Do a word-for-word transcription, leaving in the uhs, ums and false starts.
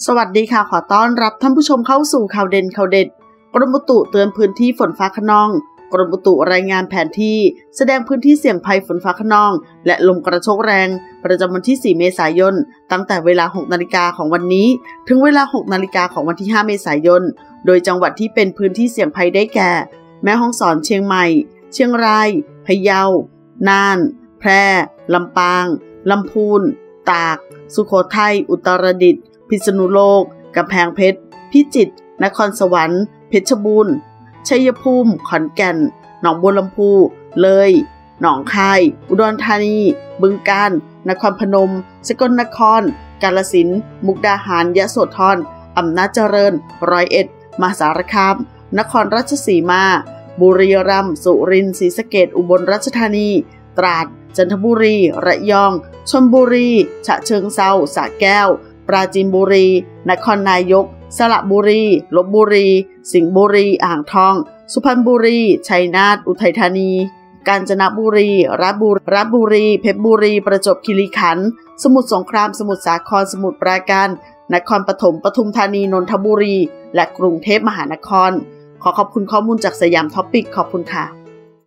สวัสดีค่ะขอต้อนรับท่านผู้ชมเข้าสู่ข่าวเด่นข่าวเด็ดกรมอุตุเตือนพื้นที่ฝนฟ้าคะนองกรมอุตุรายงานแผนที่แสดงพื้นที่เสี่ยงภัยฝนฟ้าคะนองและลมกระโชกแรงประจำวันที่สี่เมษายนตั้งแต่เวลาหกนาฬิกาของวันนี้ถึงเวลาหกนาฬิกาของวันที่ห้าเมษายนโดยจังหวัดที่เป็นพื้นที่เสี่ยงภัยได้แก่แม่ฮ่องสอนเชียงใหม่เชียงรายพะเยาน่านแพร่ลำปางลำพูนตากสุโขทัยอุตรดิตถ์พิษณุโลกกำแพงเพชรพิจิตรนครสวรรค์เพชรบูรณ์ชัยภูมิขอนแก่นหนองบัวลำพูเลยหนองคายอุดรธานีบึงกาฬนครพนมสกลนครกาฬสินธุ์มุกดาหารยโสธรอำนาจเจริญร้อยเอ็ดมหาสารคามนครราชสีมาบุรีรัมย์สุรินทร์ศรีสะเกษอุบลราชธานีตราดจันทบุรีระยองชลบุรีฉะเชิงเทราสระแก้วปราจีนบุรีนครนายกสระบุรีลพบุรีสิงห์บุรีอ่างทองสุพรรณบุรีชัยนาทอุทัยธานีกาญจนบุรีราชบุรีราชบุรีเพชรบุรีประจวบคีรีขันธ์สมุทรสงครามสมุทรสาครสมุทรปราการนครปฐมปทุมธานีนนทบุรีและกรุงเทพมหานครขอขอบคุณข้อมูลจากสยามท็อปิกขอบคุณค่ะ